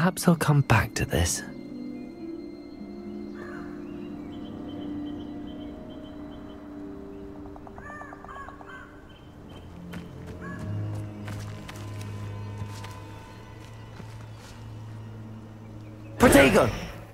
Perhaps I'll come back to this. Protego!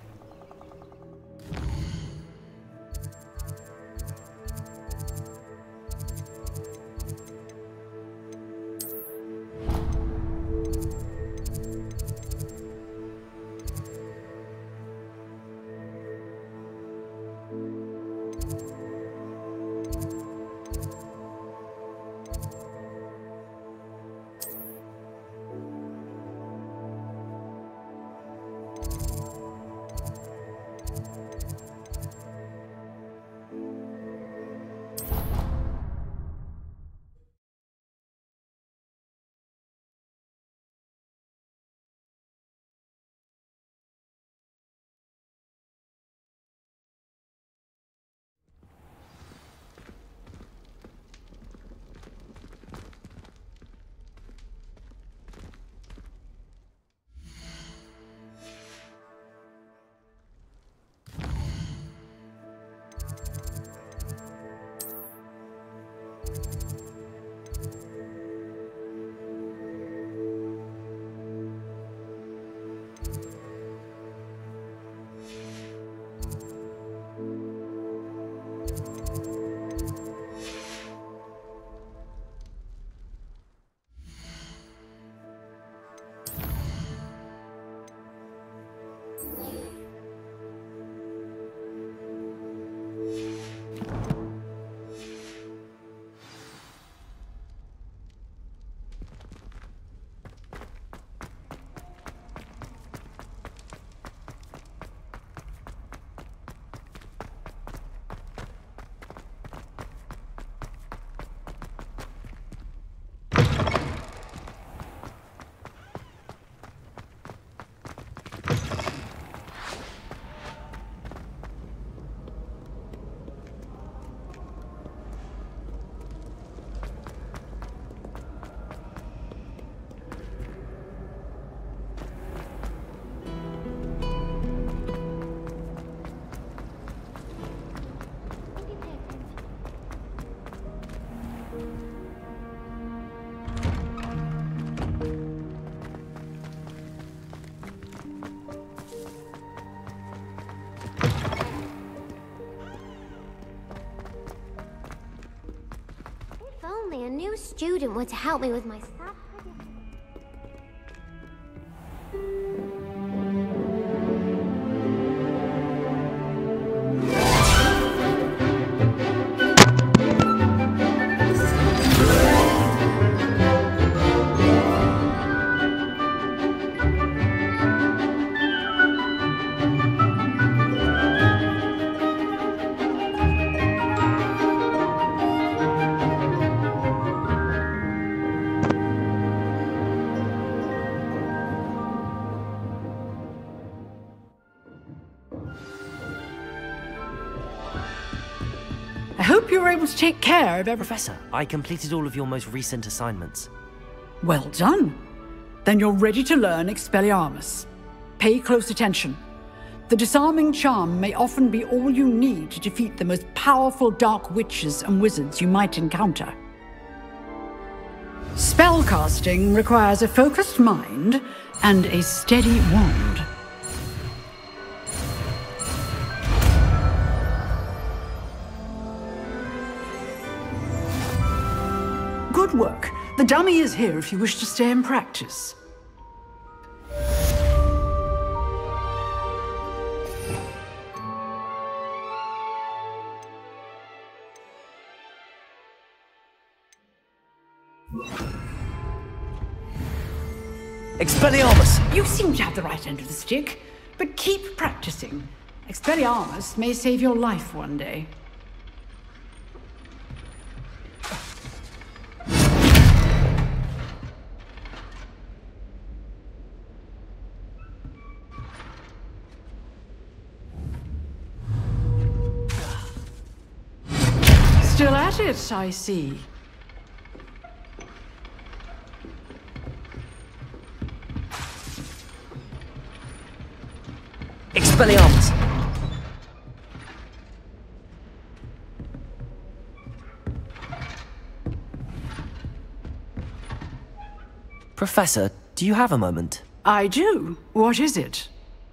Only a new student were to help me with my stuff. I hope you were able to take care of everything. Professor, I completed all of your most recent assignments. Well done. Then you're ready to learn Expelliarmus. Pay close attention. The disarming charm may often be all you need to defeat the most powerful dark witches and wizards you might encounter. Spellcasting requires a focused mind and a steady wand. Good work. The dummy is here if you wish to stay and practice. Expelliarmus! You seem to have the right end of the stick, but keep practicing. Expelliarmus may save your life one day. Still at it, I see. Expelliarmus! Professor, do you have a moment? I do. What is it?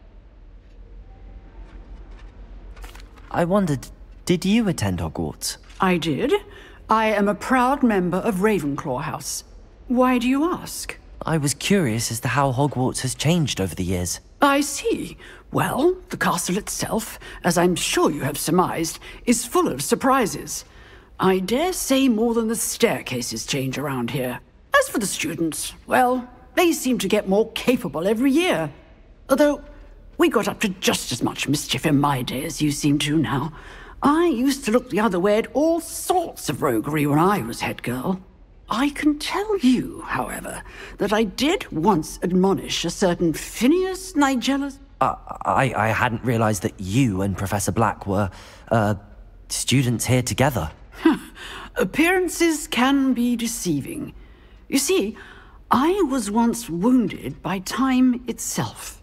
I wondered, did you attend Hogwarts? I did. I am a proud member of Ravenclaw House. Why do you ask? I was curious as to how Hogwarts has changed over the years. I see. Well, the castle itself, as I'm sure you have surmised, is full of surprises. I dare say more than the staircases change around here. As for the students, well, they seem to get more capable every year. Although, we got up to just as much mischief in my day as you seem to now. I used to look the other way at all sorts of roguery when I was head girl. I can tell you, however, that I did once admonish a certain Phineas Nigellas. I hadn't realized that you and Professor Black were, students here together. Appearances can be deceiving. You see, I was once wounded by time itself.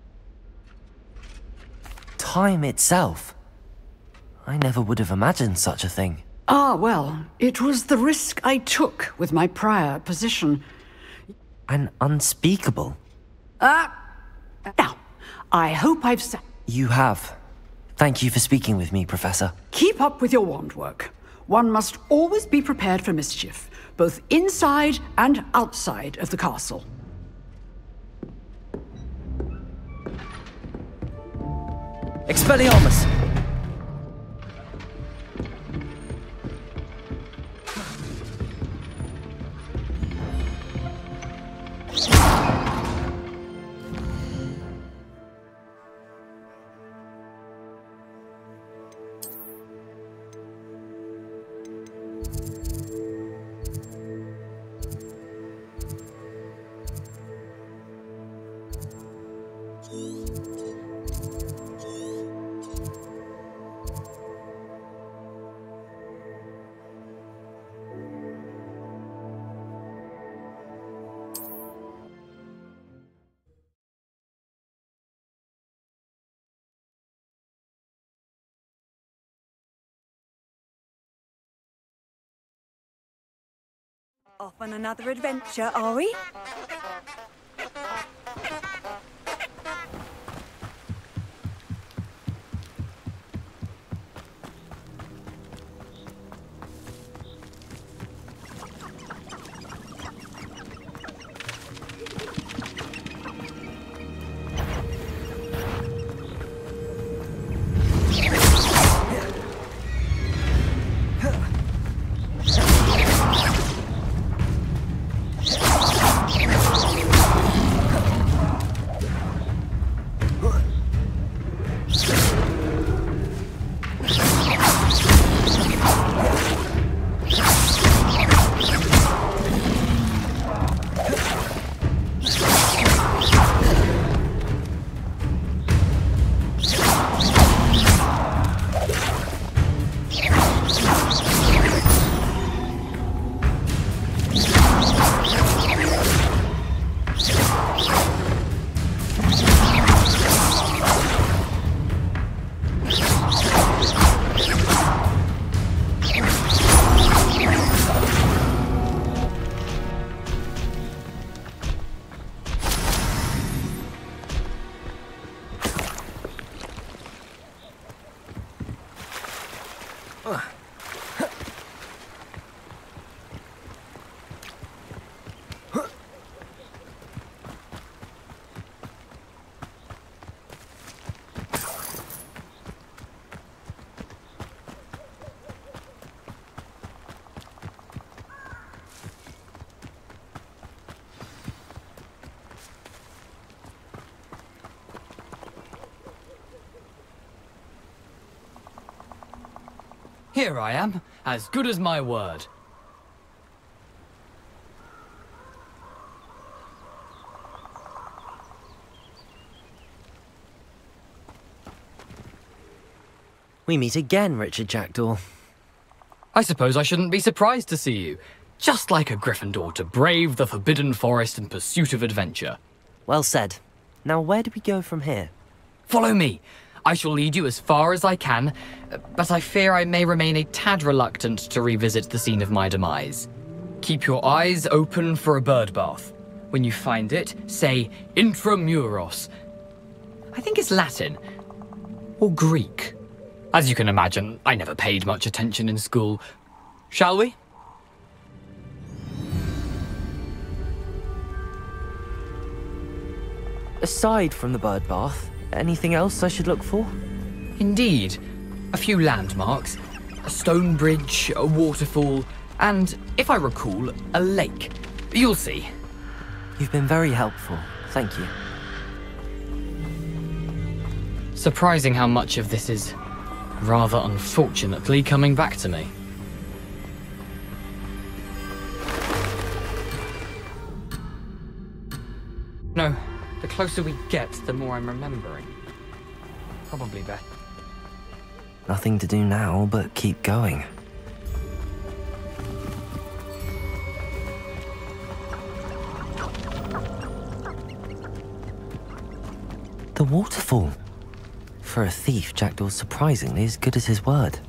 Time itself? I never would have imagined such a thing. Ah, well, it was the risk I took with my prior position. An unspeakable. Now, I hope I've said... You have. Thank you for speaking with me, Professor. Keep up with your wand work. One must always be prepared for mischief, both inside and outside of the castle. Expelliarmus! Off on another adventure, are we? Here I am, as good as my word. We meet again, Richard Jackdaw. I suppose I shouldn't be surprised to see you. Just like a Gryffindor to brave the Forbidden Forest in pursuit of adventure. Well said. Now where do we go from here? Follow me. I shall lead you as far as I can, but I fear I may remain a tad reluctant to revisit the scene of my demise. Keep your eyes open for a bird bath. When you find it, say intramuros. I think it's Latin. Or Greek. As you can imagine, I never paid much attention in school. Shall we? Aside from the bird bath, anything else I should look for? Indeed. A few landmarks. A stone bridge, a waterfall, and, if I recall, a lake. You'll see. You've been very helpful. Thank you. Surprising how much of this is, rather unfortunately, coming back to me. No, the closer we get, the more I'm remembering. Probably better. Nothing to do now but keep going. The waterfall. For a thief, Jackdaw's surprisingly as good as his word.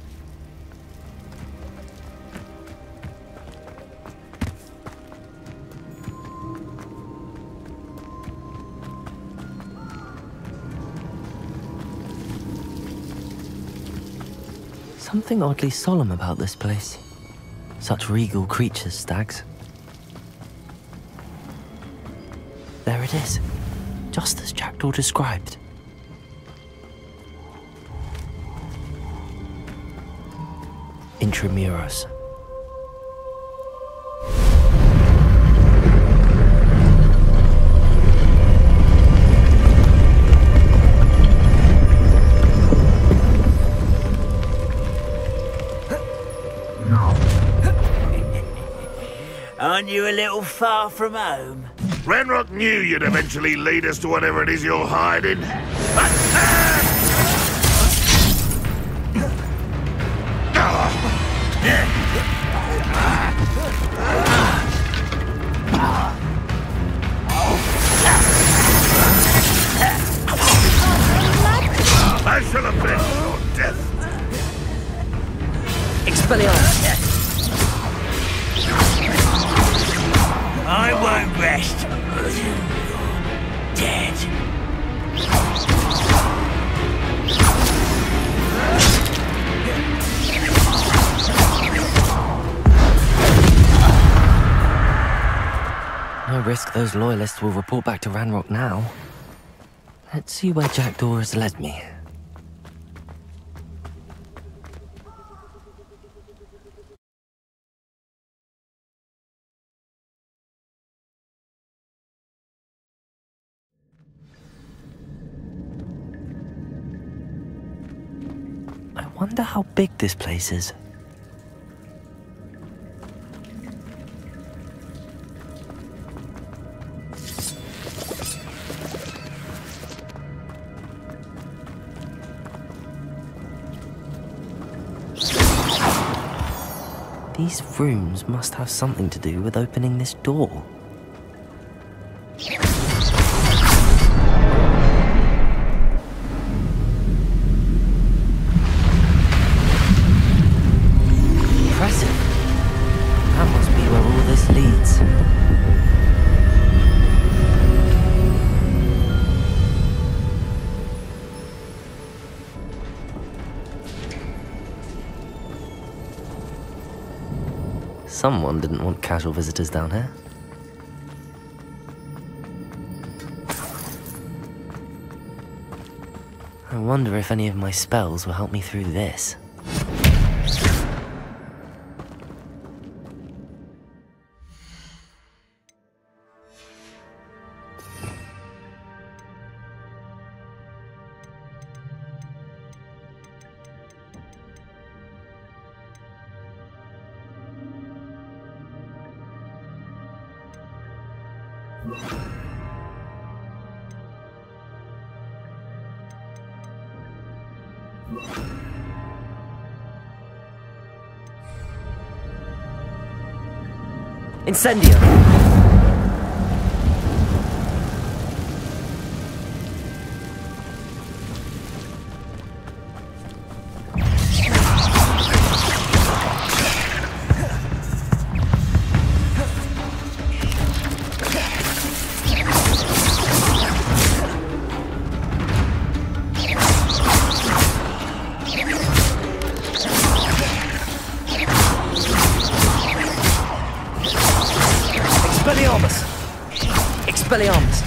Something oddly solemn about this place. Such regal creatures, stags. There it is, just as Jackdaw described. Intramuros. Aren't you a little far from home? Ranrock knew you'd eventually lead us to whatever it is you're hiding. I shall avenge your death. Expelliarmus! I won't rest until you're dead. No risk those loyalists will report back to Ranrock now. Let's see where Jackdaw has led me. I wonder how big this place is. These rooms must have something to do with opening this door. Impressive. That must be where all this leads. Someone didn't want casual visitors down here. I wonder if any of my spells will help me through this. Incendio! Expelliarmus!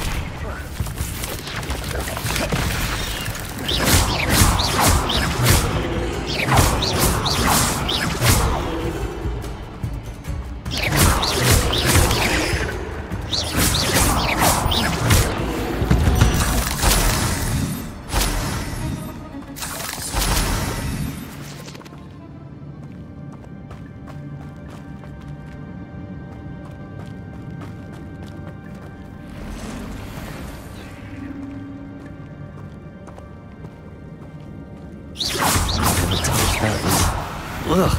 Ugh.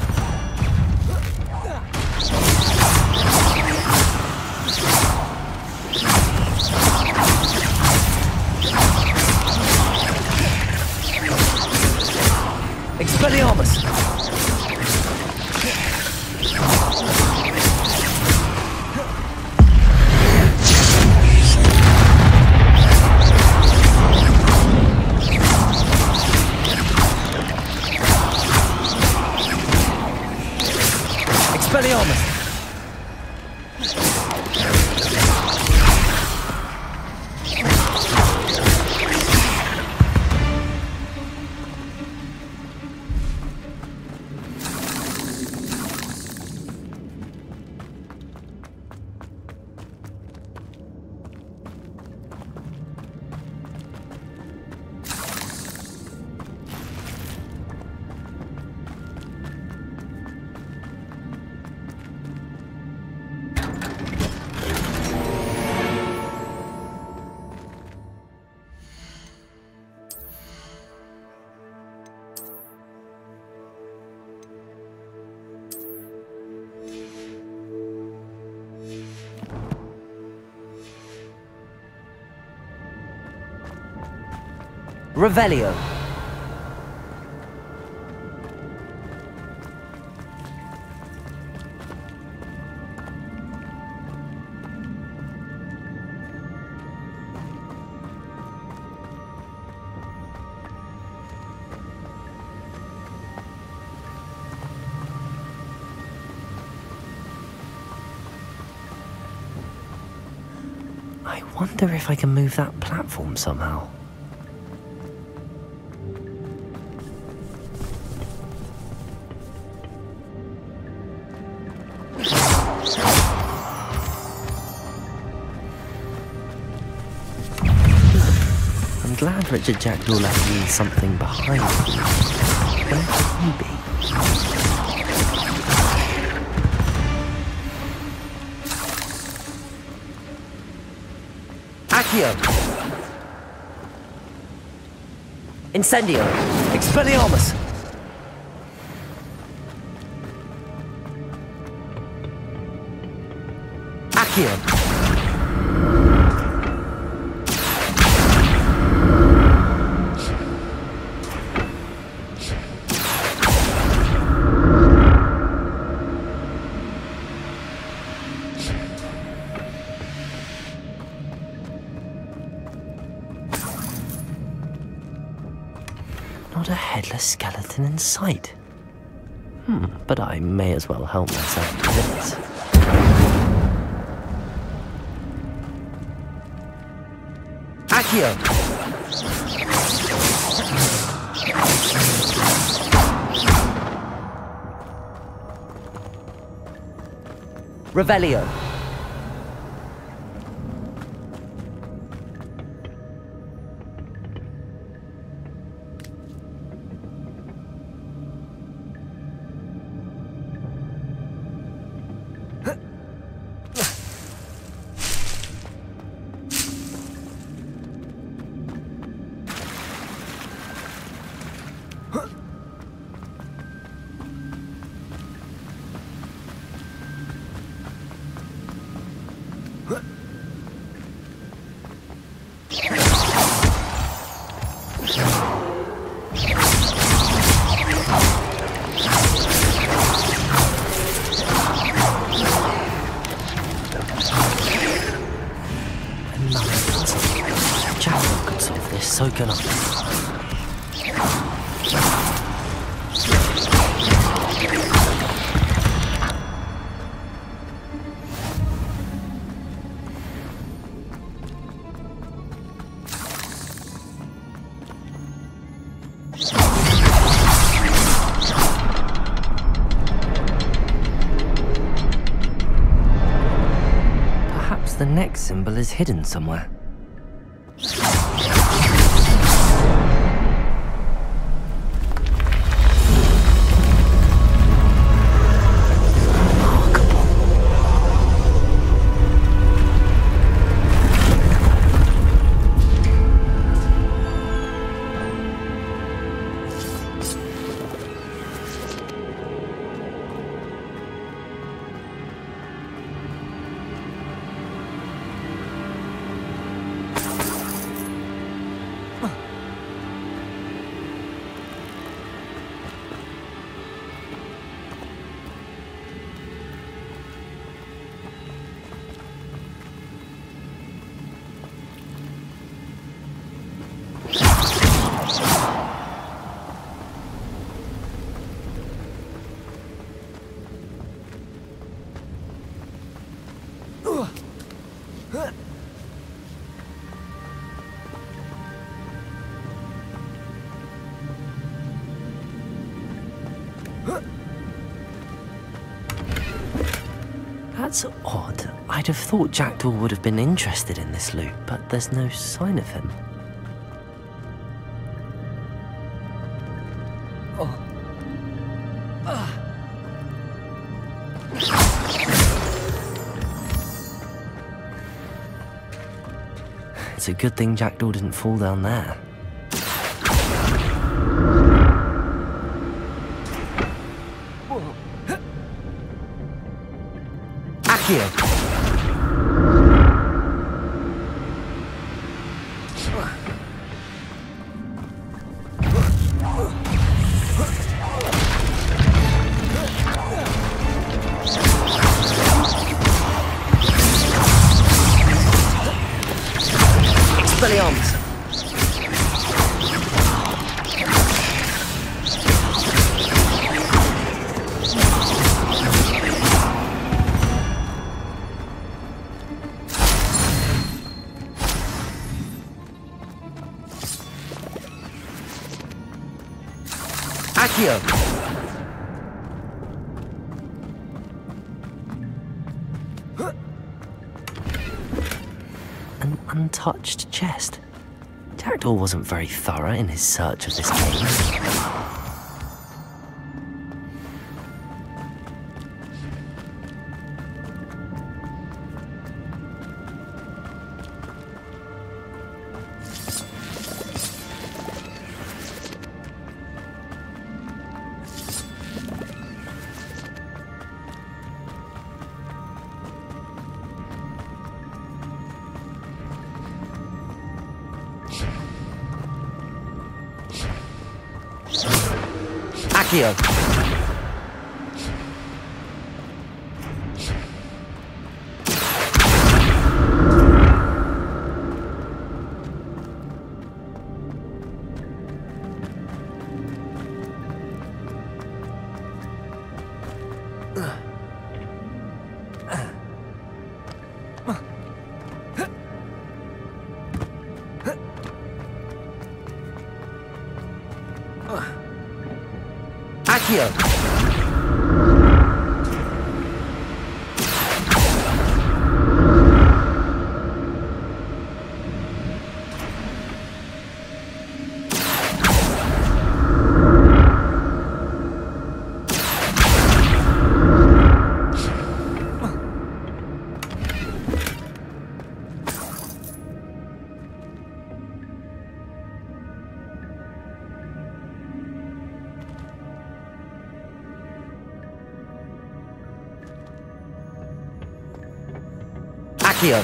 Expelliarmus! Expelliarmus! Revelio. I wonder if I can move that platform somehow. I'm glad Richard Jackdaw left me something behind. Where could he be? Accio! Incendio! Expelliarmus! Accio! Not a headless skeleton in sight. But I may as well help myself to this. Accio! Revelio. Jackdaw could solve this, so can I. next symbol is hidden somewhere. That's odd. I'd have thought Jackdaw would have been interested in this loot, but there's no sign of him. It's a good thing Jackdaw didn't fall down there. Accio! Expelliarmus! Accio! An untouched chest. Jackdaw wasn't very thorough in his search of this cave. Accio! Accio! Accio!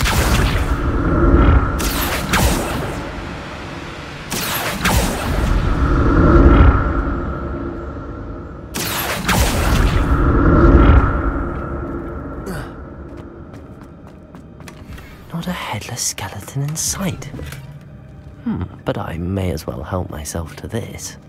Not a headless skeleton in sight. But I may as well help myself to this.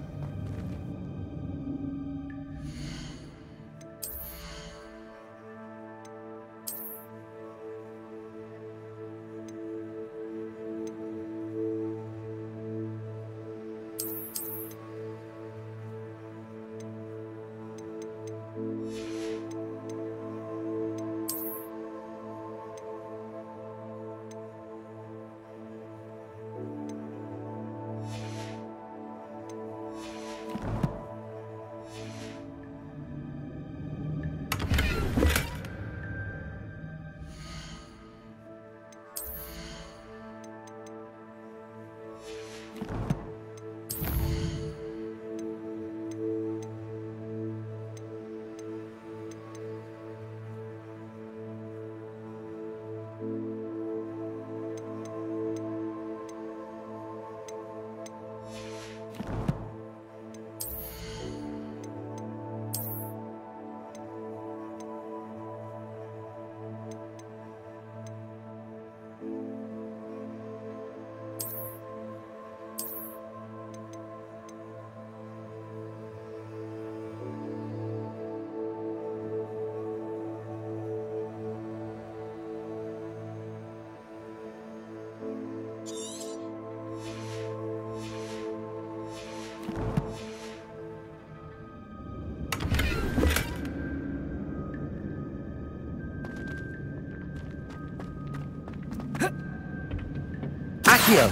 Accio!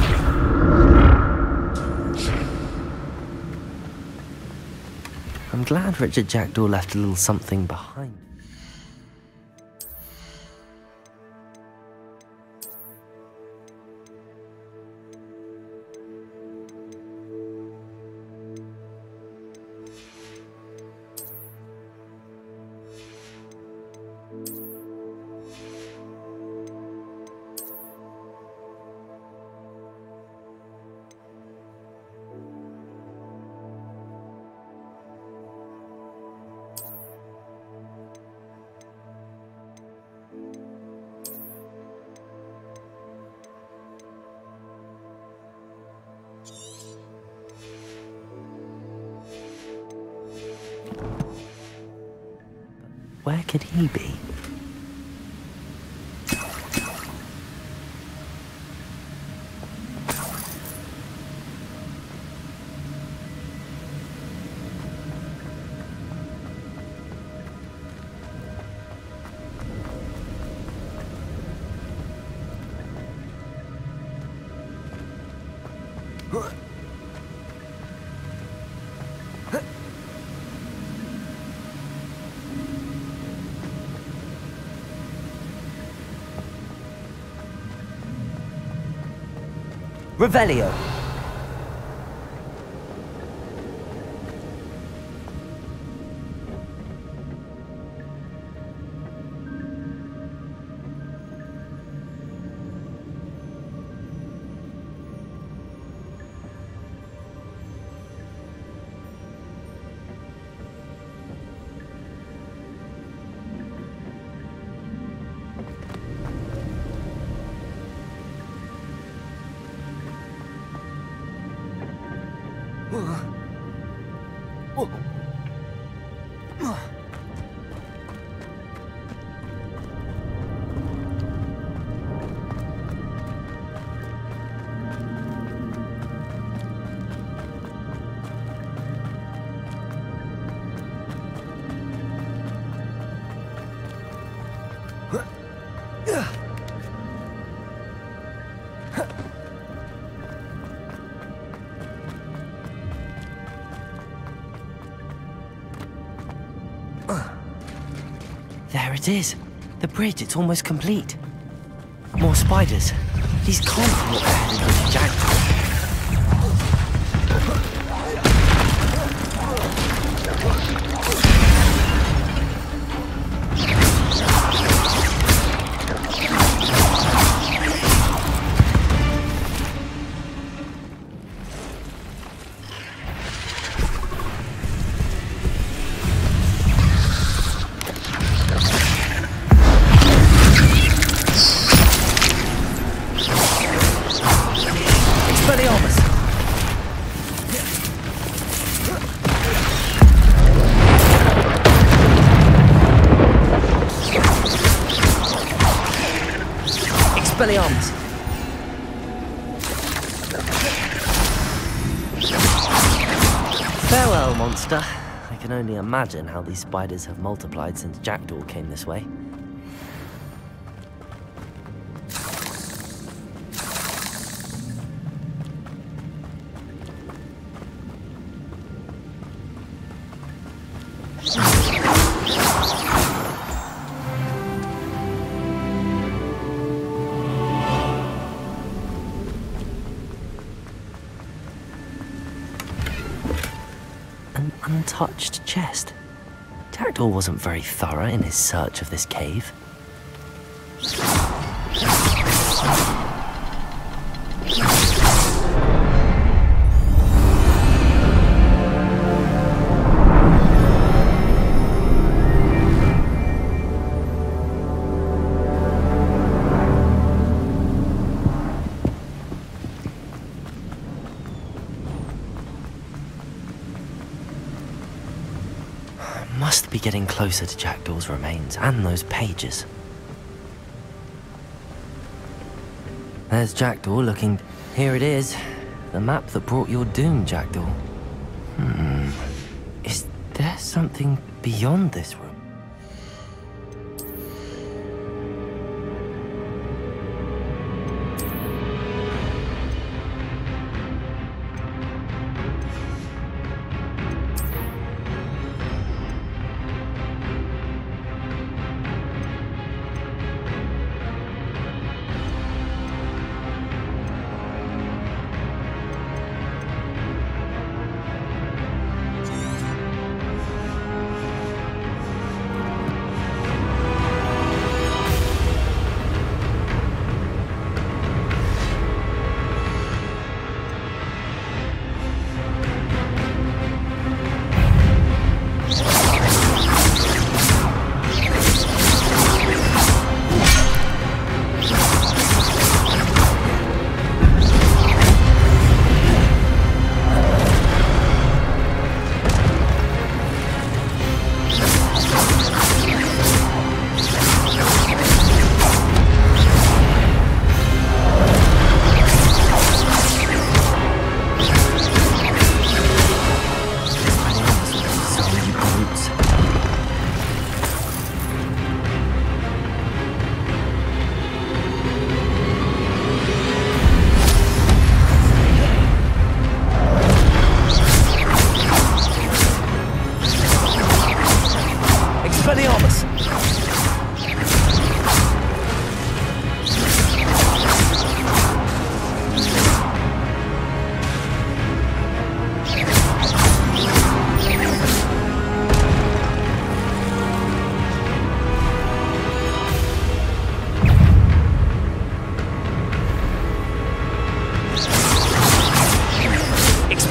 I'm glad Richard Jackdaw left a little something behind. Where could he be? Revelio. There it is. The bridge, it's almost complete. More spiders. These can't be what they're heading with Jackdaw. Expelliarmus! Farewell, monster. I can only imagine how these spiders have multiplied since Jackdaw came this way. An untouched chest. Jackdaw wasn't very thorough in his search of this cave. Must be getting closer to Jackdaw's remains and those pages. There's Jackdaw looking. Here it is. The map that brought your doom, Jackdaw. Is there something beyond this room?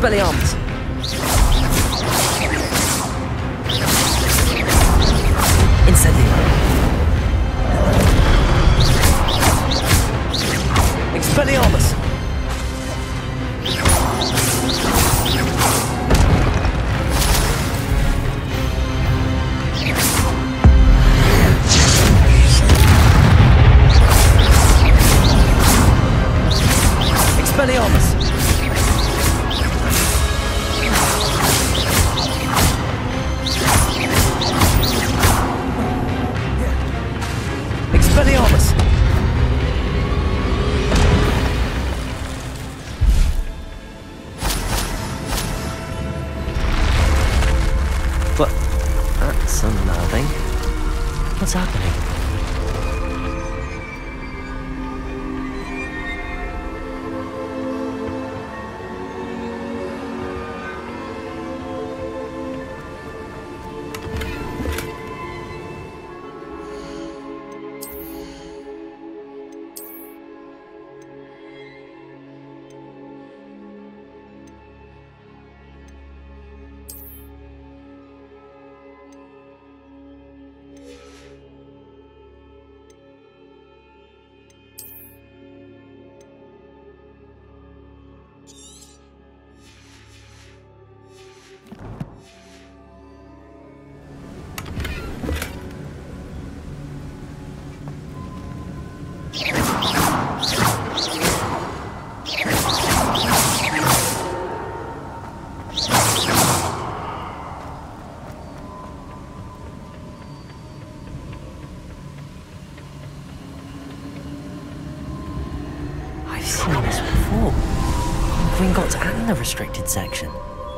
Expelliarmus! Incendio! Expelliarmus! Expelliarmus! Expelliarmus! What? That's unnerving. What's happening? I've seen this before. In Gringotts and the restricted section.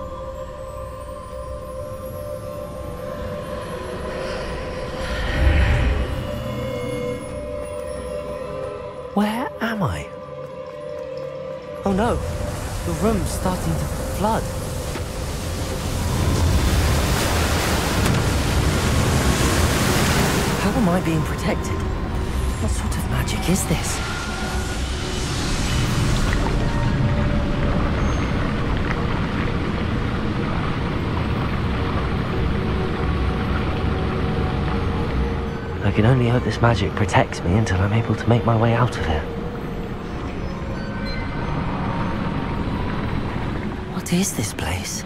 Where am I? Oh no, the room's starting to flood. How am I being protected? What sort of magic is this? I can only hope this magic protects me until I'm able to make my way out of here. What is this place?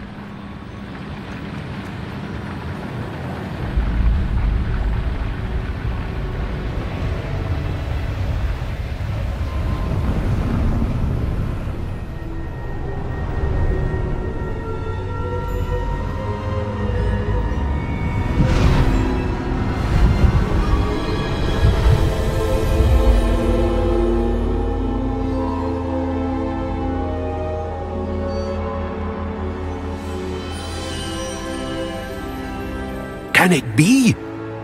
Can it be?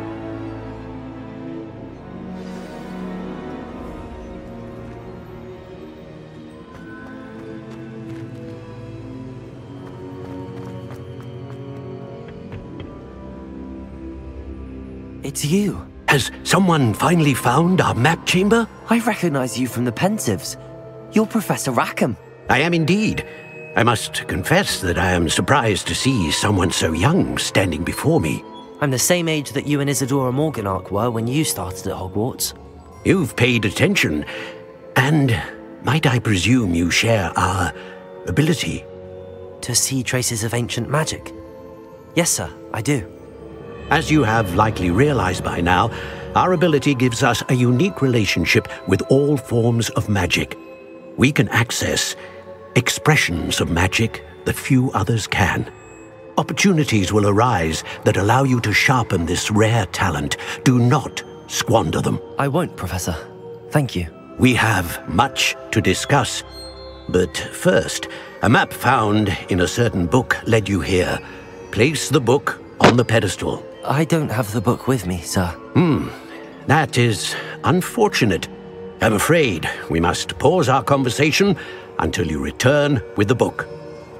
It's you. Has someone finally found our map chamber? I recognize you from the Pensives. You're Professor Rackham. I am indeed. I must confess that I am surprised to see someone so young standing before me. I'm the same age that you and Isadora Morganach were when you started at Hogwarts. You've paid attention, and might I presume you share our ability? To see traces of ancient magic? Yes, sir, I do. As you have likely realized by now, our ability gives us a unique relationship with all forms of magic. We can access expressions of magic that few others can. Opportunities will arise that allow you to sharpen this rare talent. Do not squander them. I won't, Professor. Thank you. We have much to discuss. But first, a map found in a certain book led you here. Place the book on the pedestal. I don't have the book with me, sir. That is unfortunate. I'm afraid we must pause our conversation until you return with the book.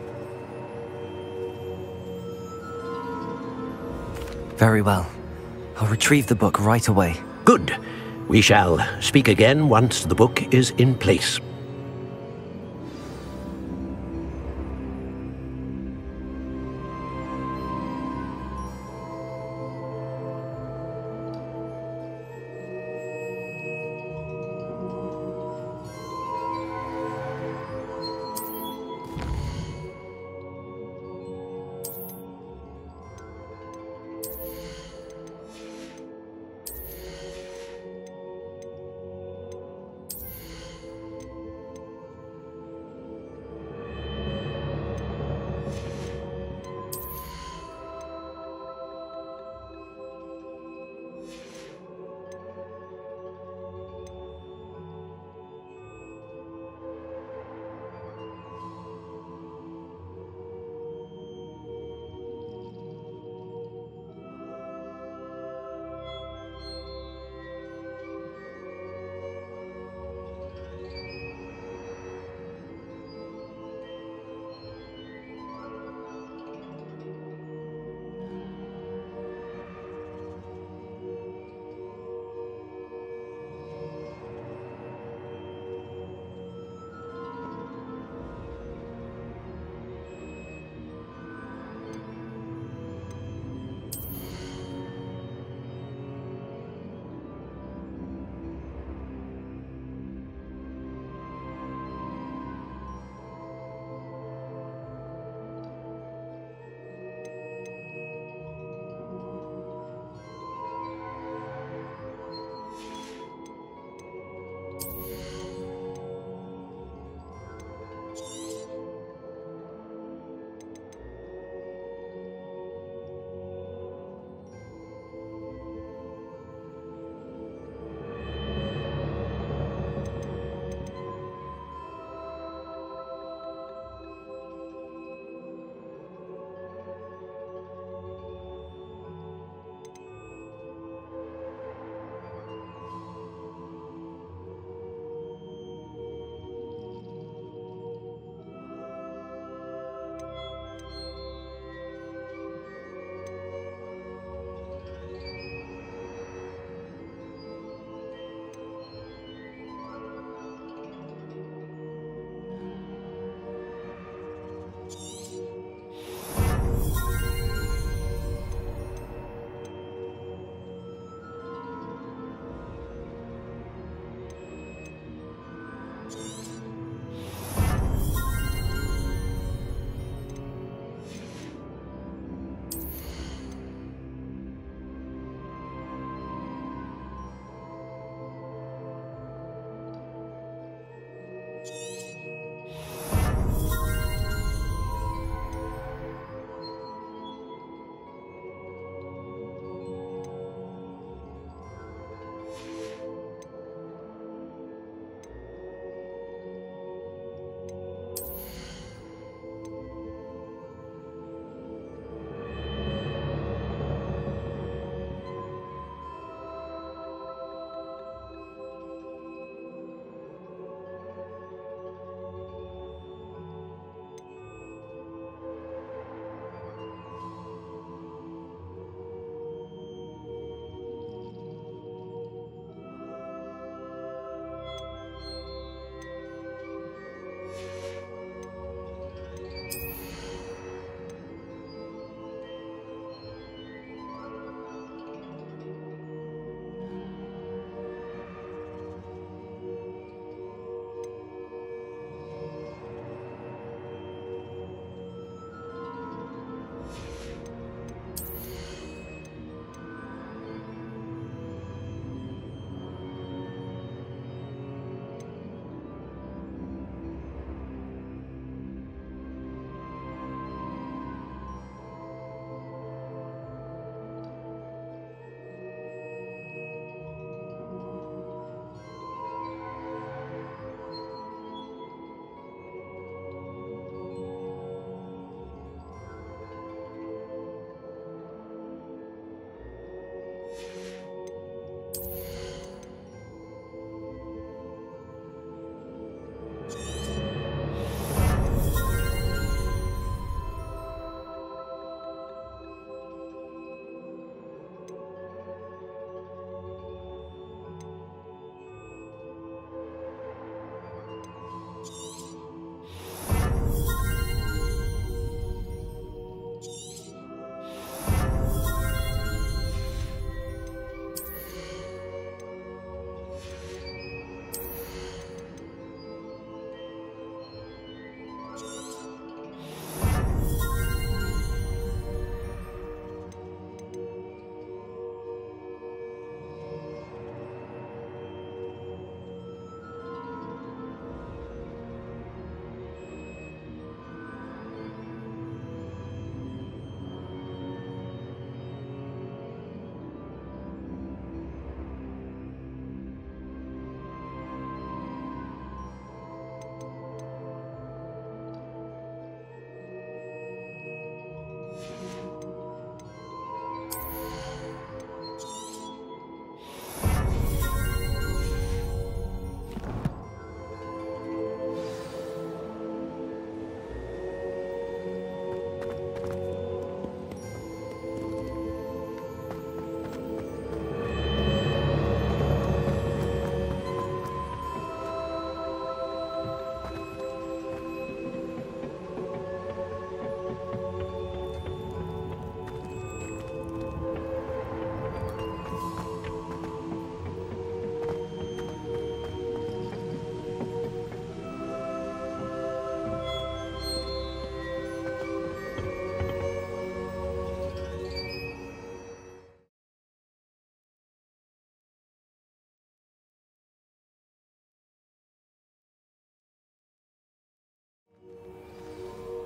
Very well. I'll retrieve the book right away. Good. We shall speak again once the book is in place.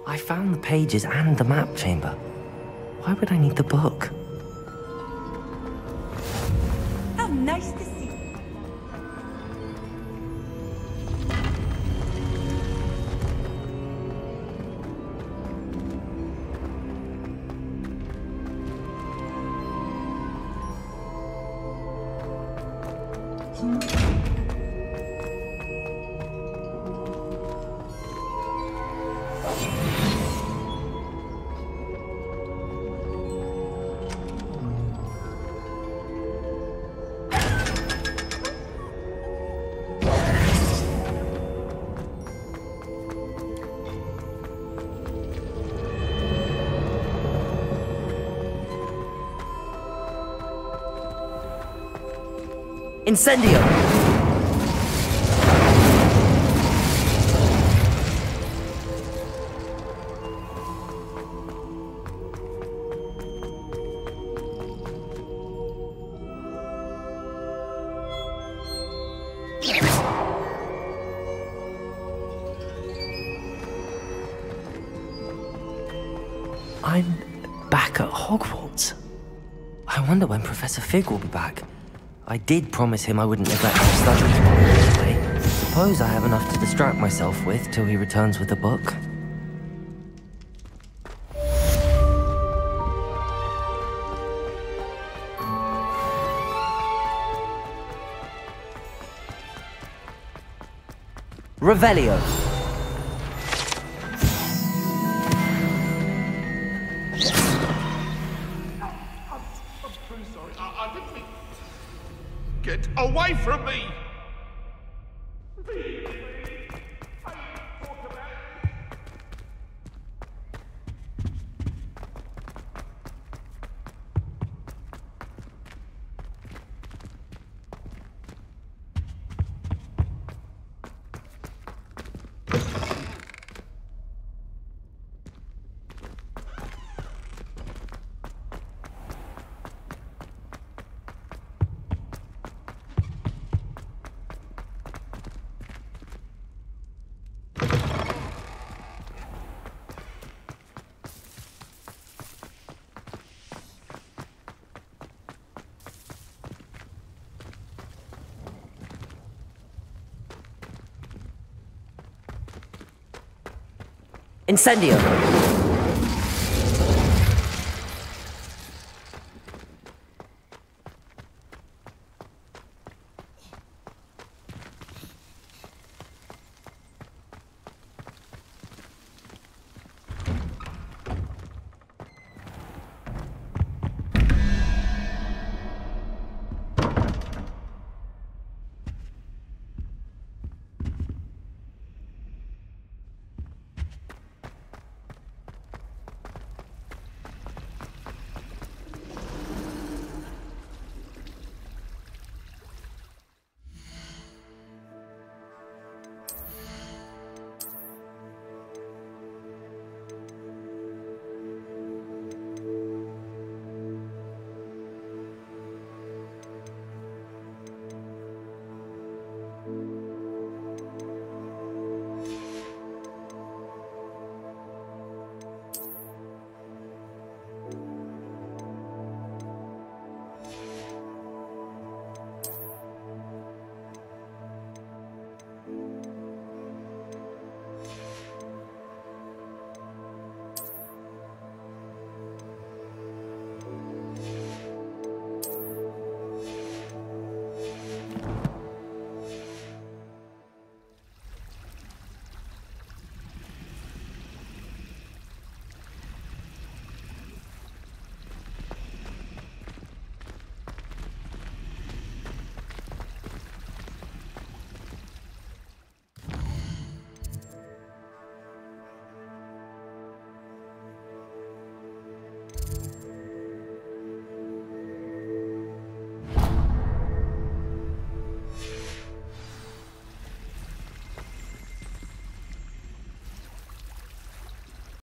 I found the pages and the map chamber. Why would I need the book? How nice to see you. Incendio! I'm back at Hogwarts. I wonder when Professor Fig will be back. I did promise him I wouldn't neglect my studies anyway. Suppose I have enough to distract myself with till he returns with the book. Revelio. I'm sorry. I didn't mean... Get away from me! Incendio!